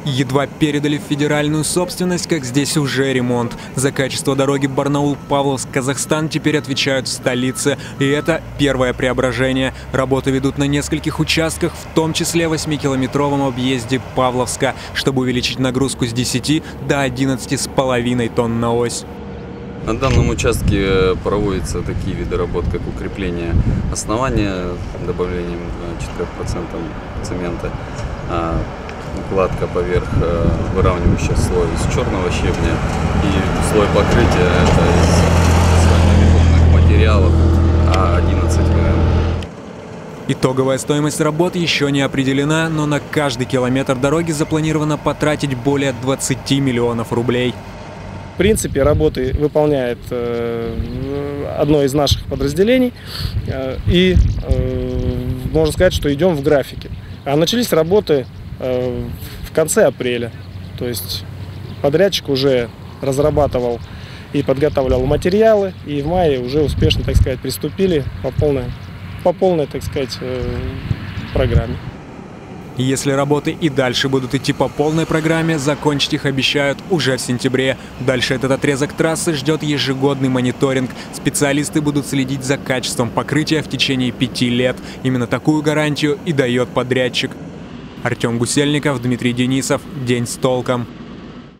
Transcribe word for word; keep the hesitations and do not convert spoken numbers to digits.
Едва передали в федеральную собственность, как здесь уже ремонт. За качество дороги Барнаул-Павловск-Казахстан теперь отвечают в столице. И это первое преображение. Работы ведут на нескольких участках, в том числе восьмикилометровом объезде Павловска, чтобы увеличить нагрузку с десяти до одиннадцати с половиной тонн на ось. На данном участке проводятся такие виды работ, как укрепление основания добавлением четырёх процентов цемента, укладка поверх выравнивающих слой из черного щебня и слой покрытия это из асфальтобетонных материалов А одиннадцать вэ эм. Итоговая стоимость работ еще не определена, но на каждый километр дороги запланировано потратить более двадцати миллионов рублей. В принципе, работы выполняет э, одно из наших подразделений, э, и э, можно сказать, что идем в графике. А начались работы э, в конце апреля, то есть подрядчик уже разрабатывал и подготавливал материалы, и в мае уже успешно, так сказать, приступили по полной, по полной, так сказать, э, программе. Если работы и дальше будут идти по полной программе, закончить их обещают уже в сентябре. Дальше этот отрезок трассы ждет ежегодный мониторинг. Специалисты будут следить за качеством покрытия в течение пяти лет. Именно такую гарантию и дает подрядчик. Артем Гусельников, Дмитрий Денисов. День с толком.